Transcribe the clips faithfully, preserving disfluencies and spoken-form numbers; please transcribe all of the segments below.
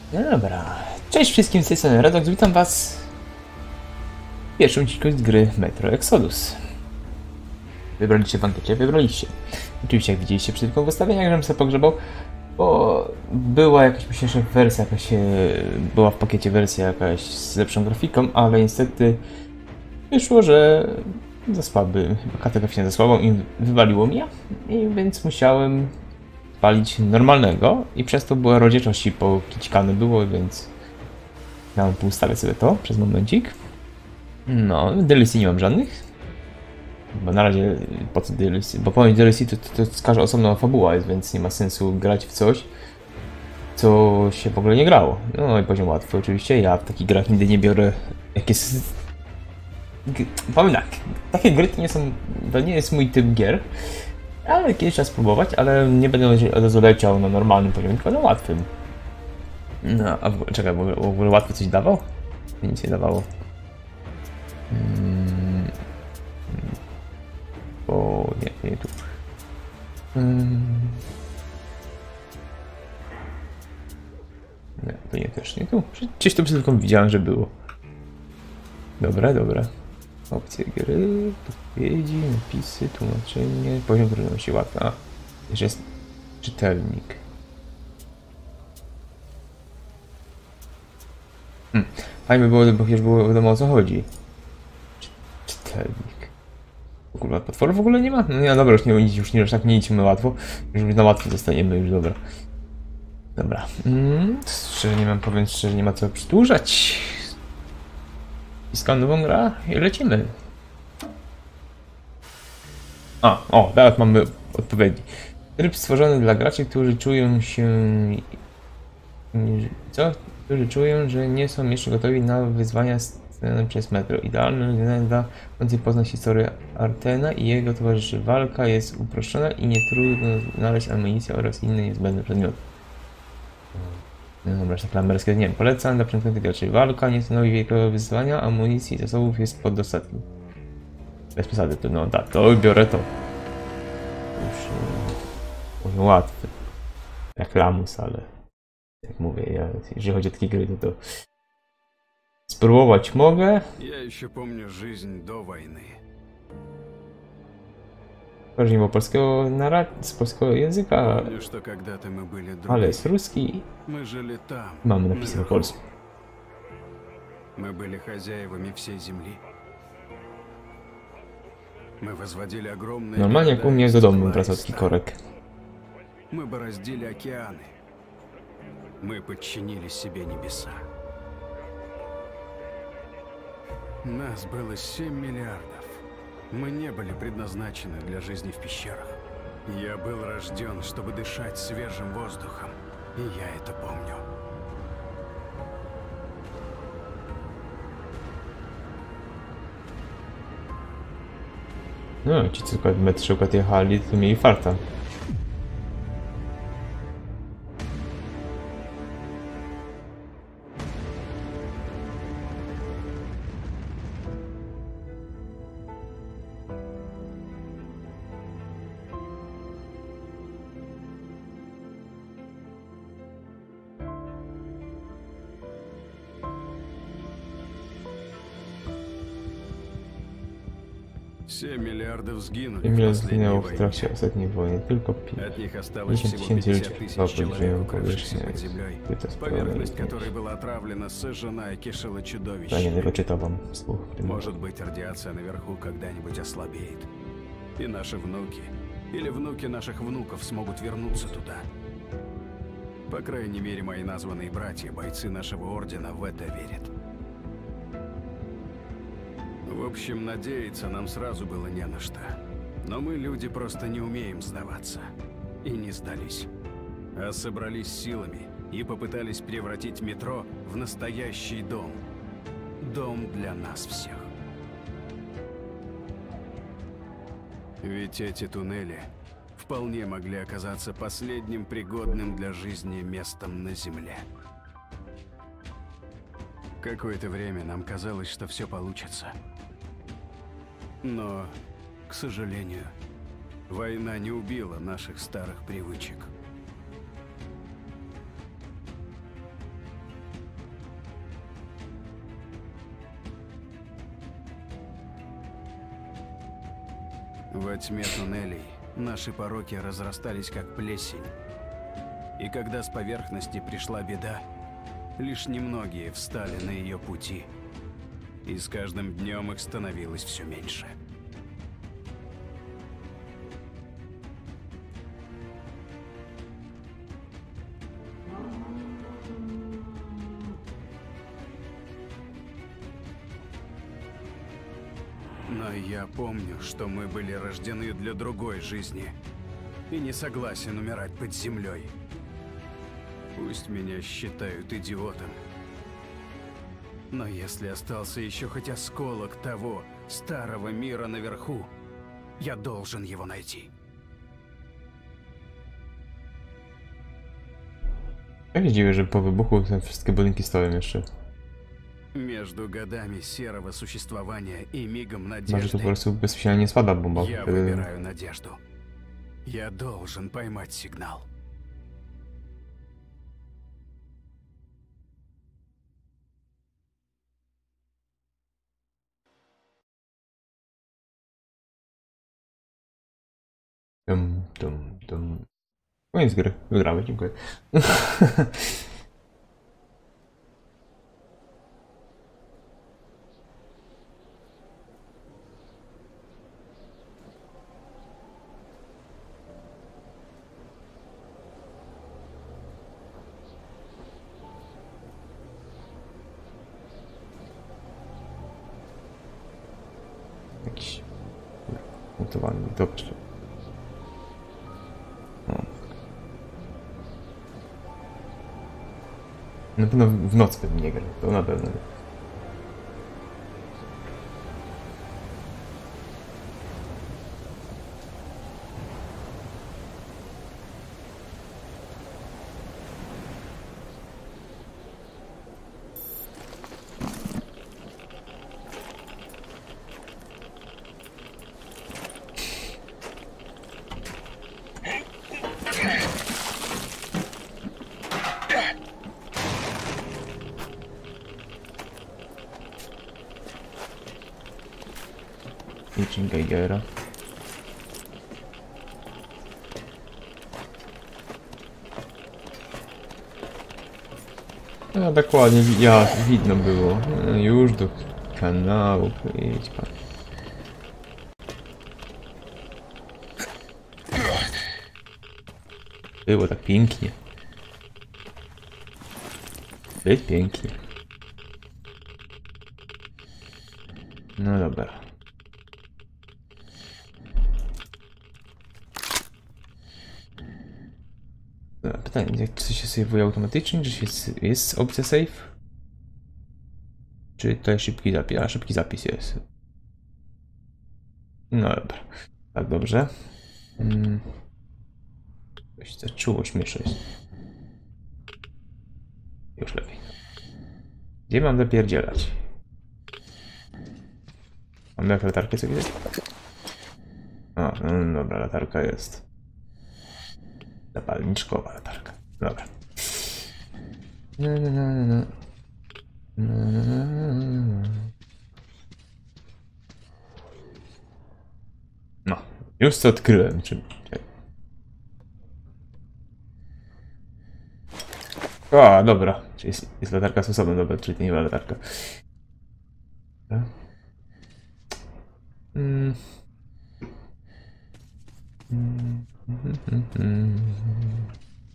No dobra, cześć wszystkim, z tej strony Redox, witam was w pierwszym odcinku z gry Metro Exodus. Wybraliście w ankiecie, wybraliście. Oczywiście jak widzieliście przed chwilą w ustawieniach, żebym sobie pogrzebał, bo była jakaś myślę, wersja, jakaś, była w pakiecie wersja jakaś z lepszą grafiką, ale niestety wyszło, że za słaby, chyba kartograficznie za słabą i wywaliło mnie, i więc musiałem palić normalnego i przez to była rozdzielczości pokićkane było, więc miałem poustawię sobie to przez momencik. No, D L C nie mam żadnych, bo na razie po co D L C, bo po D L C to, to, to każda osobna fabuła jest, więc nie ma sensu grać w coś, co się w ogóle nie grało. No i poziom łatwy oczywiście, ja w takich grach nigdy nie biorę, jak jest... Powiem tak, takie gry to nie są, to nie jest mój typ gier, ale kiedyś trzeba spróbować, ale nie będę od razu leciał na normalnym poziomie, tylko na łatwym. No, a w ogóle, czekaj, w ogóle, w ogóle łatwy coś dawał? Nic nie dawało. Hmm. O, nie, nie tu. Hmm. Nie, to nie też, nie tu. Gdzieś to przed chwilą widziałem, że było. Dobra, dobra. Opcje gry, podpowiedzi, napisy, tłumaczenie, poziom trudności łatwy. A, jeszcze jest czytelnik. Hmm. Fajnie by było, bo chociaż było wiadomo o co chodzi. Czy, czytelnik. W ogóle potworu w ogóle nie ma? No nie, dobra, już nie, już nie, już tak nie idźmy łatwo. Już na łatwo zostaniemy, już dobra. Dobra. Hmm. Szczerze nie mam, powiem szczerze, nie ma co przedłużać. Wciskam nową grę i lecimy. A, o, teraz mamy odpowiedzi. Tryb stworzony dla graczy, którzy czują się... Co? Którzy czują, że nie są jeszcze gotowi na wyzwania stawiane przez Metro. Idealny dla chcących poznać historię Artena i jego towarzyszy. Walka jest uproszczona i nie trudno znaleźć amunicję oraz inne niezbędne przedmioty. No dobra, tak klamerskie, nie wiem, polecam dla przemkniętych graczy. Walka nie stanowi wielkiego wyzwania, amunicji i zasobów jest pod dostatkiem. Bez przesady, to no tak, to biorę to. Już yy, łatwy. Jak lamus, ale jak mówię, ja, jeżeli chodzi o takie gry, to, to spróbować mogę. Ja jeszcze pamiętam życie do wojny. Może nie było polskiego narracji, z polskiego języka, Помню, что когда-то мы были друзьями. ale jest ruski. Мы жили там. Mamy napisy po polsku. Мы были хозяевами всей земли. Мы возводили огромные Normalnie jak u mnie do domu wracał taki города. korek. Мы бороздили океаны. Мы подчинили себе небеса. Нас было семь миллиардов. Мы не были предназначены для жизни в пещерах. Я был рожден, чтобы дышать свежим воздухом. И я это помню. No, ci co tylko metr przykład jechali, to mieli farta. семь миллиардов сгинули Emil в zginęło w последней trakcie войне. ostatniej wojny, tylko От них осталось pięćdziesiąt всего tysięcy ludzi пятьдесят chyba тысяч человек, podgrzeją укрывшихся powierzchnię. под землей. Płyta z Поверхность pełną которой была отравлена, сожжена и кишела Ja nie чудовищами. tego czytam wam słów. Может быть, радиация наверху когда-нибудь ослабеет. И наши внуки, или внуки наших внуков смогут вернуться туда. По крайней мере, мои названные братья, бойцы нашего ордена, в это верят. В общем, надеяться нам сразу было не на что. Но мы, люди, просто не умеем сдаваться. И не сдались. А собрались силами и попытались превратить метро в настоящий дом. Дом для нас всех. Ведь эти туннели вполне могли оказаться последним пригодным для жизни местом на Земле. Какое-то время нам казалось, что все получится. Но, к сожалению, война не убила наших старых привычек. Во тьме туннелей наши пороки разрастались как плесень. И когда с поверхности пришла беда, лишь немногие встали на ее пути. И с каждым днем их становилось все меньше. Но я помню, что мы были рождены для другой жизни. И не согласен умирать под землей. Пусть меня считают идиотом. Но если остался еще хоть осколок того старого мира наверху, я должен его найти. Ja nie dziwię, że po wybuchu te wszystkie budynki stoją jeszcze. Между годами серого существования и мигом Może to po надежды prostu bezpośrednio nie spada bomba. я Wtedy... выбираю надежду. Я должен поймать сигнал. Dum, dum, dum. Koniec gry. Wygramy, dziękuję. Jakiś... Mutowany, dobrze. O. Na pewno w nocy pewnie nie gra, to na pewno. Niczym Geigera. No dokładnie, ja, widno było. No, już do kanału, idź pan. Było tak pięknie. Być pięknie. No dobra. Pytanie, czy się save'uje automatycznie, czy jest, jest opcja save? Czy to jest szybki zapis? A, szybki zapis jest. No dobra. Tak, dobrze. Hmm. Coś zaczęło śmieszyć. Już lepiej. Gdzie mam zapierdzielać? Mam jak latarkę sobie widać? O, no dobra, latarka jest. Zapalniczkowa latarka. Dobra. No, no, no, no. No, no, no, no. No, już co odkryłem. Czy... O, dobra. Czyli jest, jest latarka z osobą, dobra, czyli to nie była latarka. Mm. Mm. Mm, mm, mm.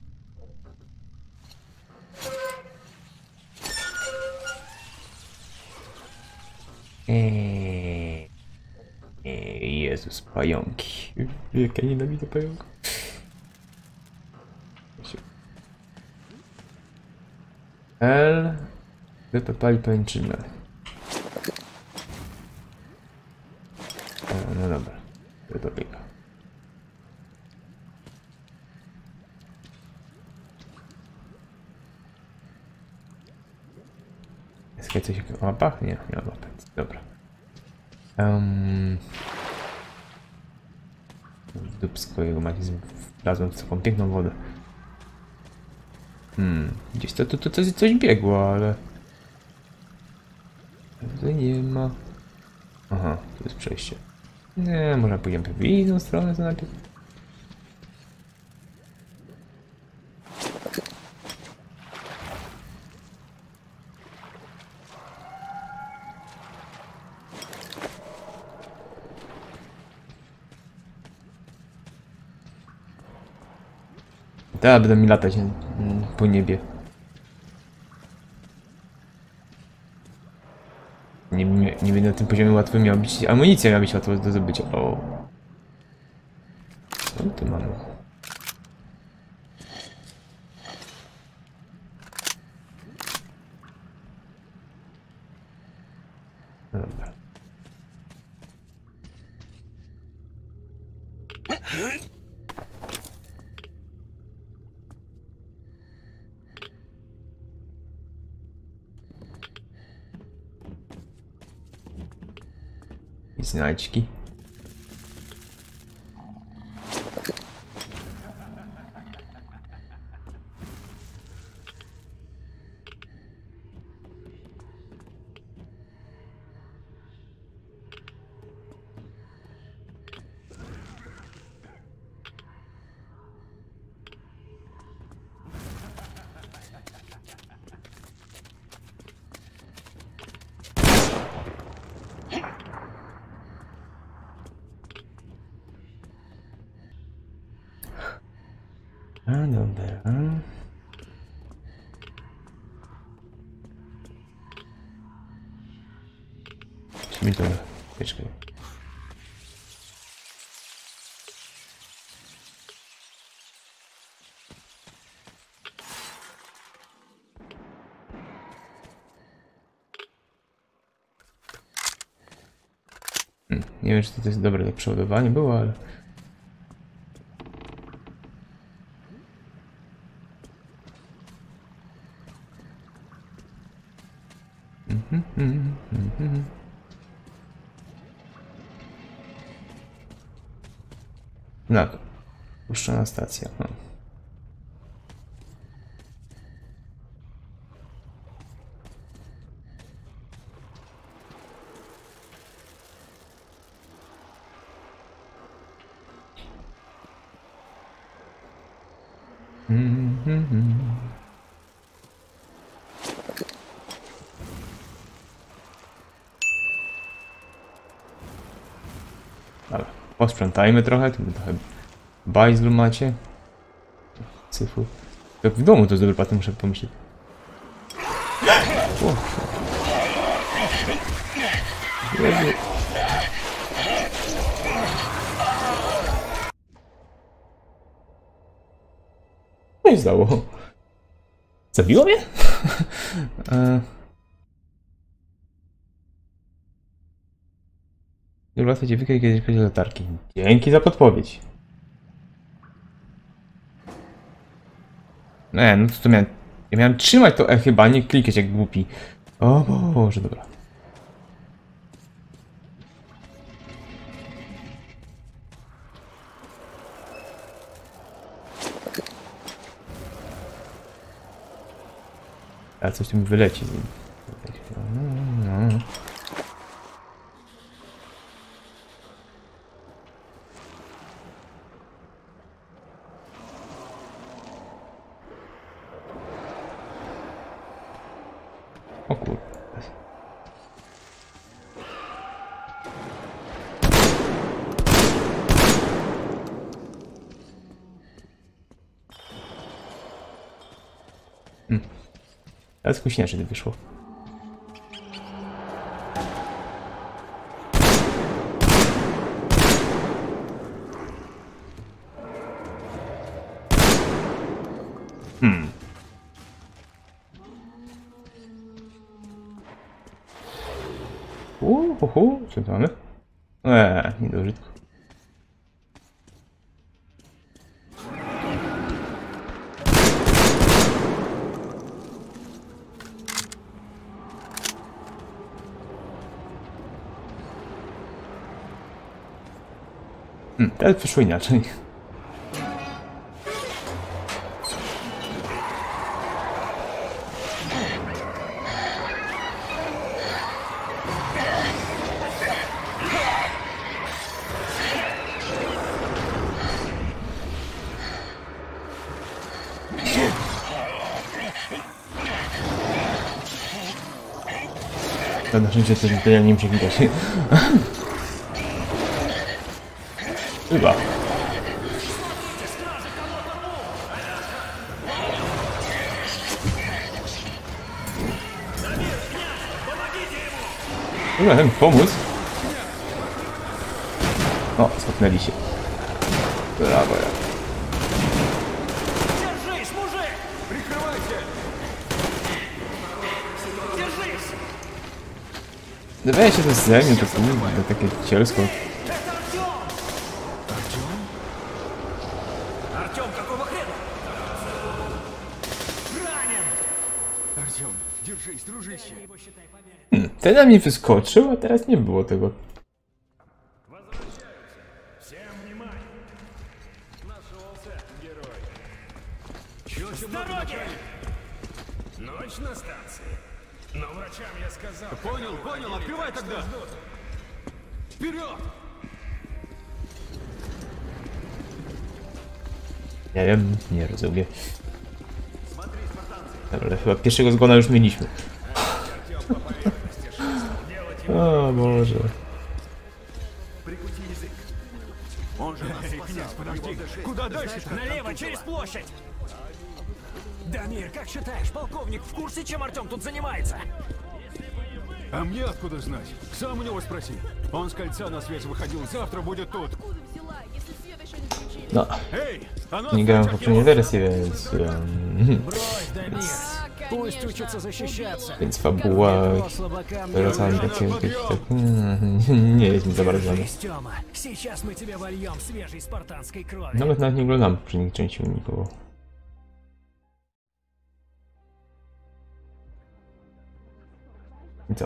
Eee, eee, Jezus, pająki. Jak ja nienawidzę pająków. L. Wypali pajęczynę. O, no dobra. To dobiega. Jest coś o mapach? Nie, nie ma mapy. Dobra. Um... Dupsko jego magizm wlazłem w taką piękną wodę. Hmm, gdzieś to, to, to, to coś biegło, ale... Tutaj nie ma... Aha, tu jest przejście. Nie, może pójdziemy w inną stronę to najpierw. Teraz będą mi latać mm, po niebie. Nie, nie, nie będę na tym poziomie łatwo miał być. Amunicja miała być łatwo do zdobycia. O. Co tu mamy? No dobra. I znajdźki. A dobra. Czyli to pieczkę. Hmm, nie wiem, czy to jest dobre do przeładowania było, ale... No, puszczona stacja. No. Dobra, posprzątajmy trochę, tu trochę bajzlu macie. Cyfu. Jak w domu to jest dobry patent, muszę pomyśleć. O. Jezu. Co się stało? Zabiło mnie? e... Łatwo cię wykryć, kiedy chodzi o latarki. Dzięki za podpowiedź. Nie, no to, to miałem... Ja miałem trzymać to E chyba, nie klikać jak głupi. O Boże, dobra. Ale coś tu mi wyleci. No, no. O kurde. Hmm. Ale skuśniecznie to wyszło. Hmm. Uuu, uhu, co tu mamy? Eee, nie do użytku. Hmm, teraz wyszło inaczej. To na szczęście coś tutaj nie muszę widać. Chyba. Dobra, chcę pomóc. O, schopnęli się. Brawo, ja. Wydaje się, że ze mnie to kurde, takie cielsko. Hmm, ten na mnie wyskoczył, a teraz nie było tego. Ночь на станции. Но врачам я сказал... Понял, понял, открывай тогда! Вперед! Nie wiem, nie rozumiem. Dobra, ale chyba pierwszego zgona już mieliśmy. O Boże. Куда дальше? Налево, через площадь! Дамир, как считаешь, полковник в курсе, чем Артем тут занимается? А мне откуда знать? Сам у него спроси. Он с кольца на связь выходил, завтра будет тут. No, nie grałem w poprzedniej wersji, więc... Um, Пусть учится защищаться. więc fabuła... Wracałem takie... tak... Nie jest mi za bardzo znana. Сейчас мы тебя вольем свежей спартанской крови. Nawet nawet nie oglądam poprzednich części nikogo. I co?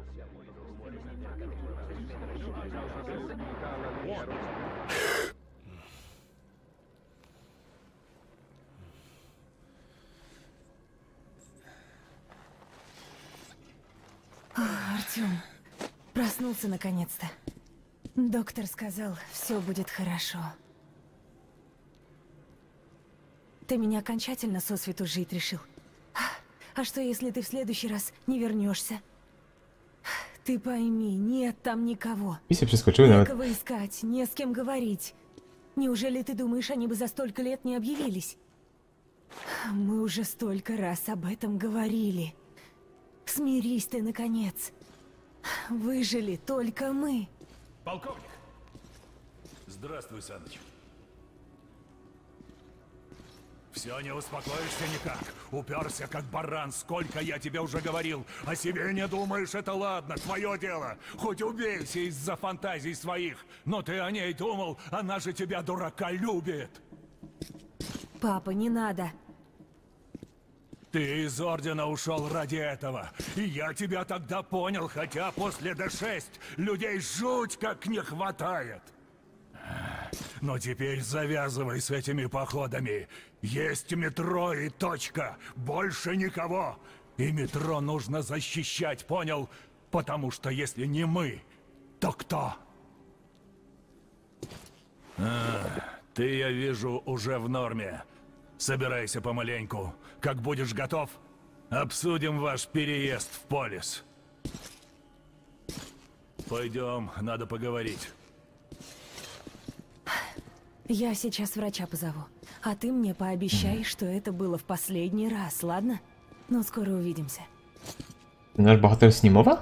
Артём, проснулся наконец-то. Доктор сказал, все будет хорошо. Ты меня окончательно сосвету жить решил. А что, если ты в следующий раз не вернешься? Ты пойми, нет там никого. Пися прискочил, nawet. Некого искать, не с кем говорить. Неужели ты думаешь, они бы за столько лет не объявились? Мы уже столько раз об этом говорили. Смирись ты, наконец. Выжили только мы. Полковник! Здравствуй, Саныч. Все, не успокоишься никак. Уперся, как баран. Сколько я тебе уже говорил. О себе не думаешь, это ладно, твое дело. Хоть убейся из-за фантазий своих. Но ты о ней думал, она же тебя, дурака, любит. Папа, не надо. Ты из Ордена ушел ради этого. И я тебя тогда понял, хотя после Д шесть людей жуть как не хватает. Но теперь завязывай с этими походами. Есть метро и точка. Больше никого. И метро нужно защищать, понял? Потому что если не мы, то кто? А, ты, я вижу, уже в норме. Собирайся помаленьку. Как будешь готов, обсудим ваш переезд в Полис. Пойдем, надо поговорить. Я сейчас врача позову. А ты мне пообещай, что это было в последний раз, ладно? Ну, скоро увидимся. Наш богатырь с Немова?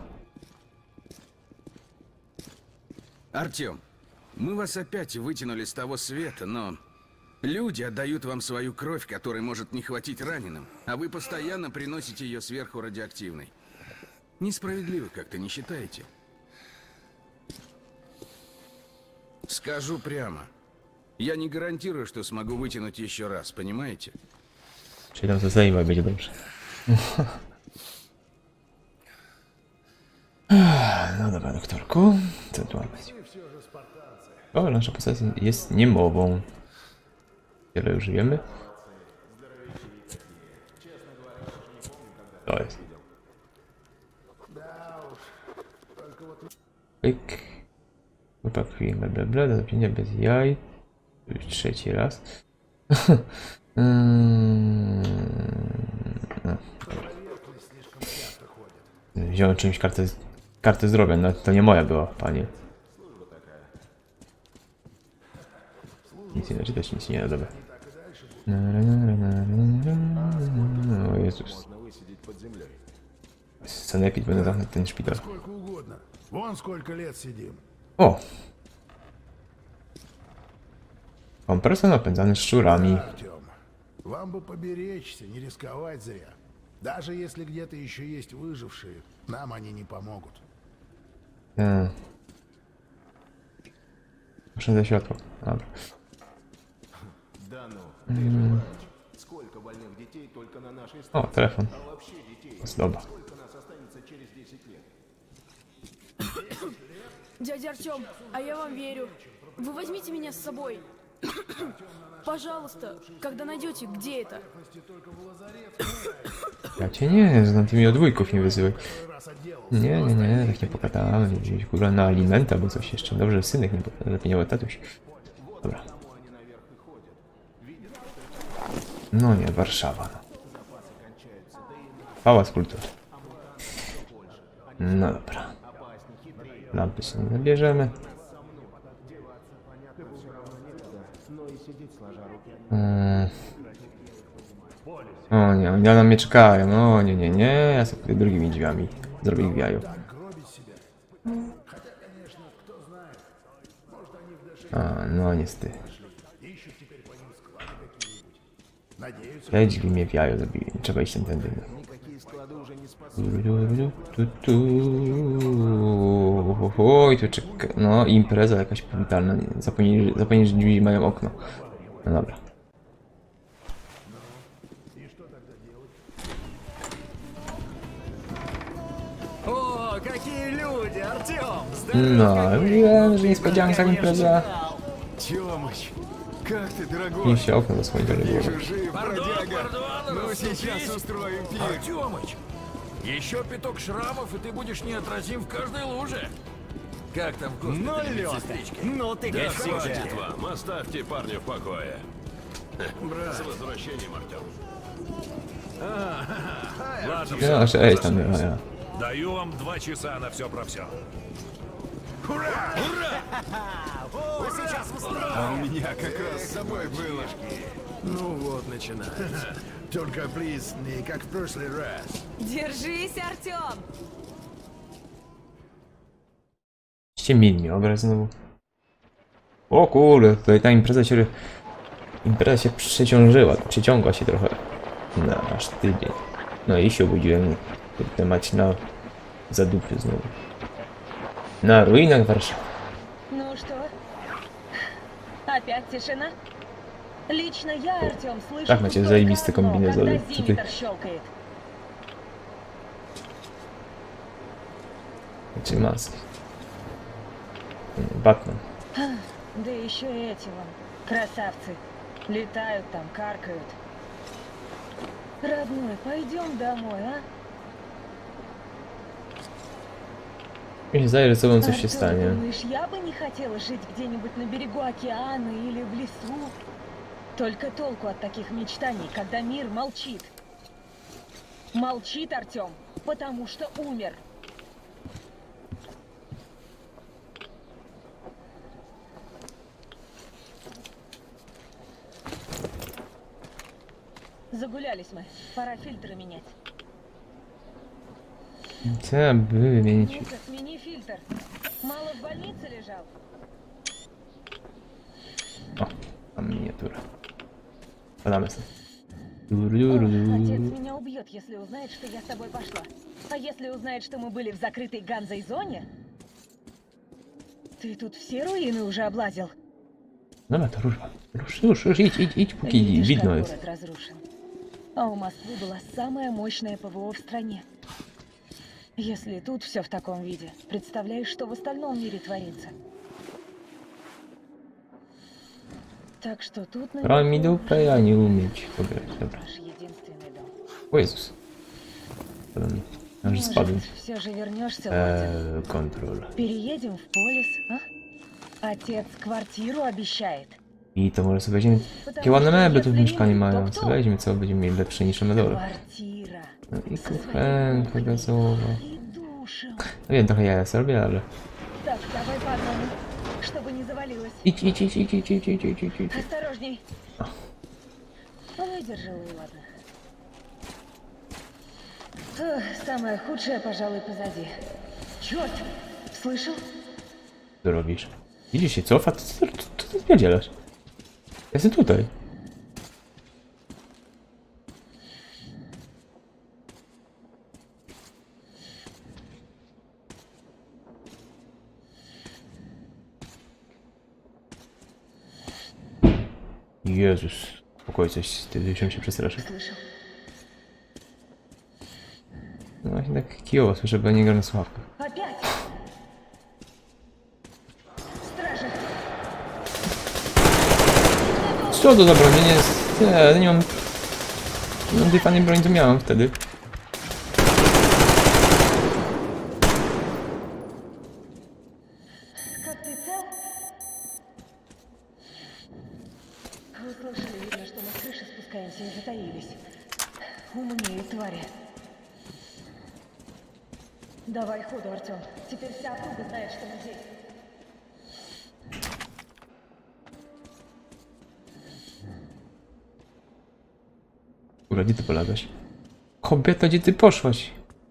Артем, мы вас опять вытянули с того света, но... Люди отдают вам свою кровь, которой может не хватить раненым, а вы постоянно приносите ее сверху радиоактивной. Несправедливо как-то, не считаете? Скажу прямо. Я не гарантирую, что смогу вытянуть еще раз, понимаете? Czyli tam ze Zajma będzie dobrze. No dobra, doktorku. Co tu mamy? O, nasza postać jest niemową. Tyle już wiemy. To jest. Pyk. Chłopak bla bla bla, do zapięcia bez jaj. Już trzeci raz. no. Wziąłem czymś kartę Kartę zdrowia, no to nie moja była, panie. Nic nie da czytać, nic nie da, dobra. O Jezus. Sanepid będę zamknąć ten szpital. Сколько угодно. Вон сколько лет сидим. O! Kompresor napędzany szczurami. Артем, вам бы поберечься, не рисковать зря. Даже если где-то еще есть выжившие, нам они не помогут. Hmm. Muszę za światło. Dobra. Mm. O, telefon. Zdoba. Дядя Артем, а я вам верю. Вы возьмите меня с собой. Пожалуйста, когда найдете, где это? Ja cię nie znam, ty mi od wujków nie wyzywaj. Nie, nie, nie, tak nie pogadamy. Gdzieś kurwa na alimenty albo coś jeszcze. Dobrze, że synek nie pogadał, lepiej nie tatuś. Dobra. No nie, Warszawa. No. Pałac Kultury. No dobra. Lampy się nie zabierzemy. Hmm. O nie, oni na mnie czekają. No nie, nie, nie. Ja sobie pójdę drugimi drzwiami. Zrobię ich w jaju. A, no niestety. Te drzwi mnie w jaju zabili. Trzeba iść ten tędy. Oj, tu czeka. No, impreza jakaś powitalna. Zapomnieli, zapomnieli, że drzwi mają okno. No dobra. О, какие люди, Артем! No, wiem, że niespodzianka impreza. Тёмыч, как ты, дорогой? Niech się okno zasłoni, nie było. Жив, бродяга. Ну, сейчас устроим пир. Артемыч, еще пяток шрамов, и ты будешь неотразим в каждой луже. Как там в Ну, госпитале Лёха, медсестрички? ну ты как всегда. Хватит вам, оставьте парня в покое. С возвращением, Артем. Ладно, Ja, że ej, tam ja, ja. даю вам два часа на все про все. А у меня как раз с собой было. Ну вот, начинается. Только, плиз, не как в прошлый раз. Держись, Артем! Ściemnili mi obraz znowu. O kurde, tutaj ta impreza się... Impreza się przeciążyła, przeciągła się trochę. Na aż tydzień. No i się obudziłem. Kurde mać na zadupie znowu. Na ruinach Warszawy. Ну что? Опять тишина? Лично я, Артем, слышу Так, значит, только заебистый одно, комбинезон. когда Ты- зиметр щелкает. Czy maski? Batman. Да еще эти вон, красавцы. Летают там, каркают. Родной, пойдем домой, а? Mi się zdaje, że z sobą coś się Артём, stanie. думаешь, я бы не хотела жить где-нибудь на берегу океана или в лесу? Только толку от таких мечтаний, когда мир молчит. Молчит, Артём, потому что умер. Загулялись мы. Пора фильтры менять. Trzeba by wymienić. Ну-ка, смени фильтр. Мало в больнице лежал? O, tam miniatura. Podamy sobie. Ох, отец меня убьет, если узнает, что я с тобой пошла. А если узнает, что мы были в закрытой Ганзой зоне? Ты тут все руины уже облазил? Dobra, to rusz, rusz, rusz, rusz, idź, idź, idź, póki Видишь, widno как jest. город разрушен. А у Москвы была самая мощная ПВО в стране. Если тут все в таком виде, представляешь, что в остальном мире творится? Так что тут Brał mi наверху dupę, ja nie umiem ci pograć, dobra. наш единственный дом. O Jezus. Podam. Ja już spadłem. Может, все же вернешься, Владимир? Eee, kontrol. Переедем в полис, а? Отец квартиру обещает. I to może sobie weźmiemy. Jakie ładne meble tu w mieszkaniu mają. Co weźmy, co będziemy mieli lepsze niż na dole. Квартира. No i kuchenka gazowa. И душем. No wiem, trochę ja sobie robię, ale... Так, давай по одному, чтобы не завалилось. Idź, idź, idź, idź, idź, idź, idź, idź, idź, idź. Осторожней. Выдержала и ладно. Эх, самое худшее, пожалуй, позади. Черт! Слышал? Co robisz? Widzisz się cofa? Co ty, co ty spierdzielasz? Jestem tutaj. Jezus. Spokoj, coś, ty się przestraszył. Слышал. No właśnie tak kijowo słyszę, bo nie gra na słuchawkach. Опять! Стражи! Co to za broń? Nie jest... Nie, nie mam... Nie mam tej fajnej broni, co miałem wtedy. Как ты цел? Вы слышали, видно, что мы с крыши спускаемся и затаились. Умные твари. Давай ходу, Артем. Теперь вся округа знает, что мы здесь. Kurwa, gdzie ty polazłeś? Kobieto, gdzie ty poszłaś?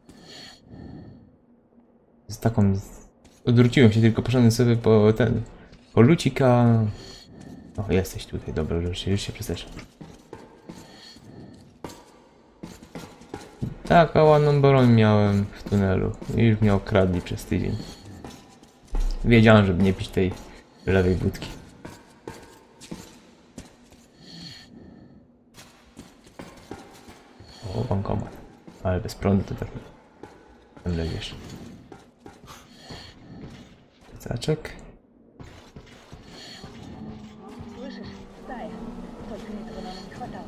Z taką... Odwróciłem się, tylko poszedłem sobie po ten... Po lucika... O, jesteś tutaj, dobra, już się, już się przestraszył. Tak, a ładną broń miałem w tunelu. I już mnie okradli przez tydzień. Wiedziałem, żeby nie pić tej lewej wódki. O, bankomat. Ale bez prądu to tak... Tam lewiesz. Plecaczek. Слышишь? Стая. Только этого нам не хватало.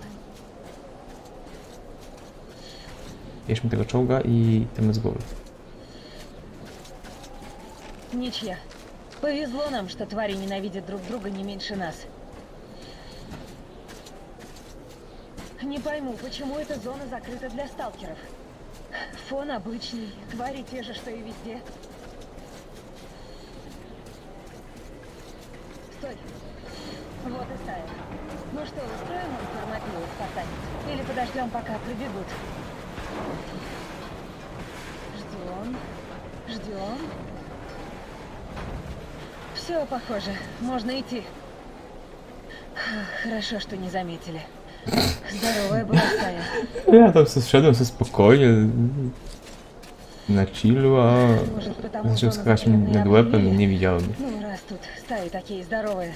Bierzmy tego czołga i temat z głowy. Ничья. Повезло нам, что твари ненавидят друг друга не меньше нас. Не пойму, почему эта зона закрыта для сталкеров. Фон обычный, твари те же, что и везде. Стой. Вот и стая. Ну что, устроим им фармапилу спасать? Или подождем, пока прибегут? Ждем. Ждем. Все, похоже. Можно идти. Хорошо, что не заметили. Здоровая была стая. Ja tam sobie szedłem sobie spokojnie. Na chillu, a... Может, потому Zaczął что skakać mi nad łebem i nie widziałem mnie. Ну, раз тут стаи такие здоровые.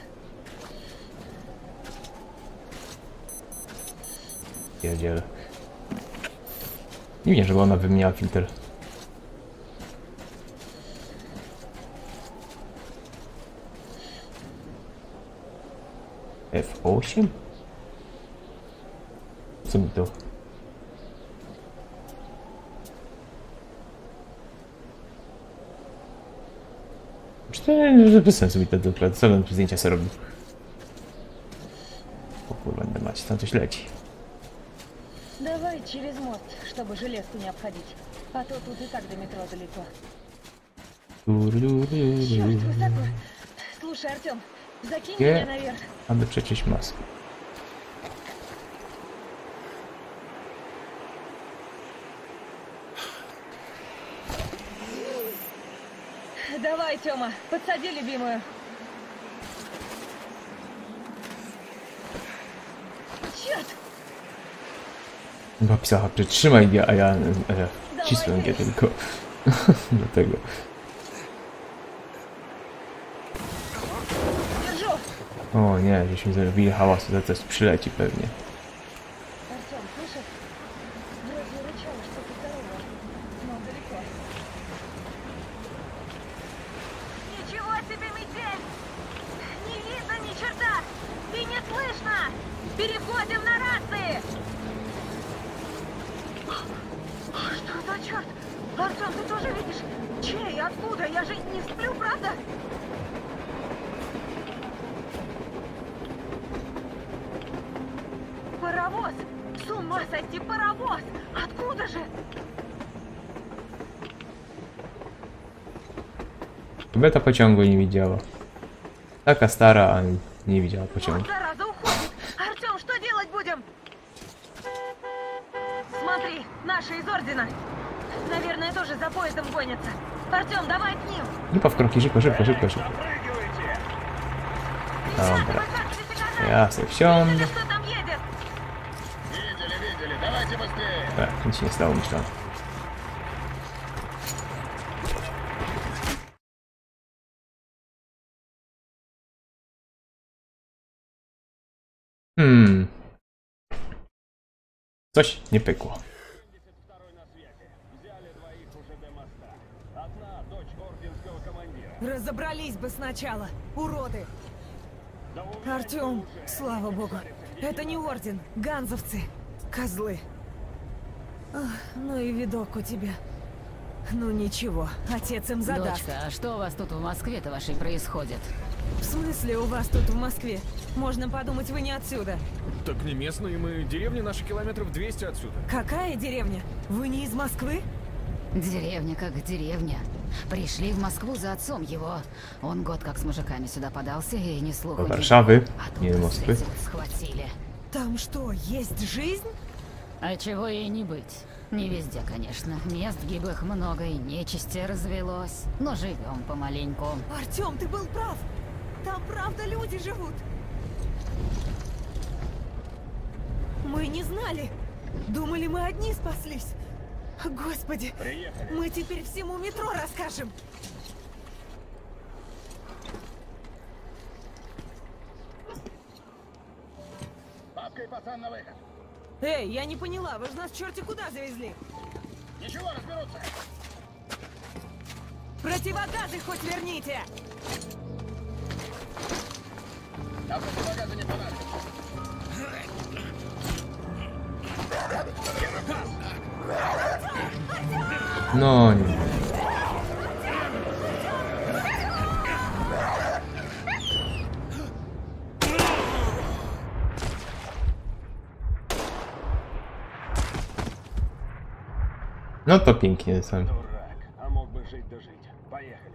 Pierdziele. Nie wiem, żeby ona wymieniała filtr. F osiem? Co mi to? Czy to bez sensu mi to dokładnie? Co bym tu zdjęcia sobie robił? O kurwa, będę mać, tam coś leci. Давай через мост, чтобы железку не обходить. А то тут и так до метро далеко. Черт, высоко. Слушай, Артем, закинь Nie, меня наверх. aby przeciąć maskę. Давай, Тёма, подсади любимую. Черт! Chyba pisała, przytrzymaj G, a ja, a ja cisłem G tylko. Dlatego. Держу! O nie, żeśmy zrobili hałasu, to coś przyleci pewnie. Артем, слышишь? Вроде рычало что-то здоровое, но далеко. Ничего себе, метель! Не видно ни черта! И не слышно! Переходим на рации! Что за черт? Артем, ты тоже видишь? Чей? Откуда? Я же не сплю, правда? Паровоз! С ума сойти, паровоз! Откуда же? Kobieta pociągu nie widziała. Taka stara, a nie widziała pociągu. Артём, что делать будем? Смотри, наши из Ордена. Наверное, тоже за поездом гонятся. Артём, давай к ним. Lipa w kroki, szybko, szybko, szybko, szybko. Dobra. Ja sobie wsiądę. Что там едет? Видели, видели, давайте быстрее. Tak, nic się nie stało, myślałem. Hmm. Coś nie pykło. Разобрались бы сначала, уроды. Артём, слава богу, это не Орден, ганзовцы, козлы. Ах, ну и видок у тебя. Ну ничего, отец им задаст. Дочка, а что у вас тут в Москве-то вашей происходит? В смысле у вас тут в Москве? Можно подумать, вы не отсюда. Так не местные мы, деревня наша километров двести отсюда. Какая деревня? Вы не из Москвы? Деревня как деревня. Пришли в Москву за отцом его. Он год как с мужиками сюда подался и ни слуху, До ни Варшавы, А не тут до Москвы. схватили. Там что, есть жизнь? А чего ей не быть? Не везде, конечно. Мест гиблых много и нечисти развелось. Но живем помаленьку. Артём, ты был прав. Там правда люди живут. Мы не знали. Думали, мы одни спаслись. Господи, Приехали. мы теперь всему метро расскажем. Папка и пацан на выход. Эй, я не поняла, вы же нас черти куда завезли? Ничего, разберутся. Противогазы хоть верните! А противогазы не понадобятся. No nie. No to pięknie sam. Дурак, а мог бы жить да жить. Поехали.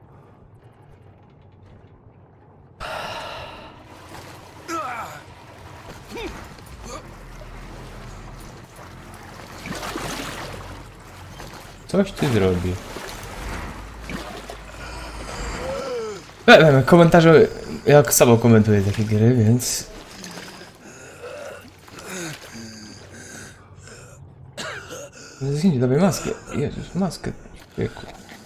Coś ty zrobi. E, komentarze jak samo komentuję takie gry, więc... Zdjęcie, dawaj maskę. Jezus, maskę. Wieku.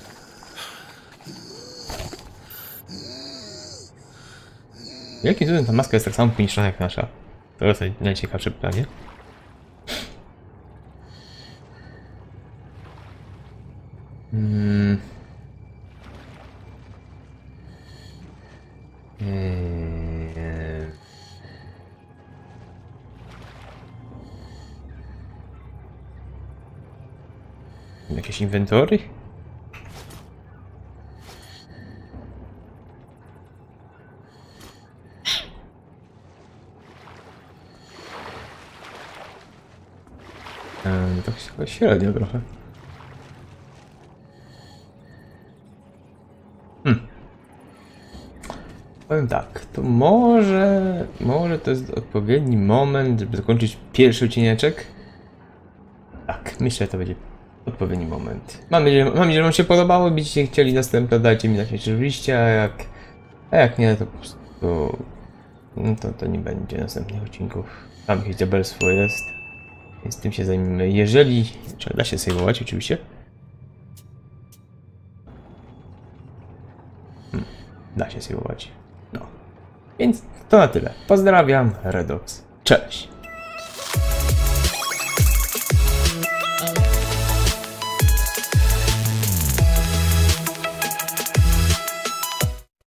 Jakim cudem ta maska jest tak samo poniszczona jak nasza? To jest najciekawsze pytanie. Hmm. Hmm. Jakieś inwentory? Eee, to chyba średnio trochę. Hmm. Powiem tak, to może... Może to jest odpowiedni moment, żeby zakończyć pierwszy odcineczek? Tak, myślę, że to będzie odpowiedni moment. Mam nadzieję, mam nadzieję, że wam się podobało. Będziecie chcieli następne, dajcie mi znać oczywiście, a jak... A jak nie, to po prostu... No to, to nie będzie następnych odcinków. Tam jakieś diabelstwo jest. Więc tym się zajmiemy. Jeżeli... Czy da się save'ować oczywiście? Hmm, da się save'ować. No. Więc to na tyle. Pozdrawiam, Redox. Cześć!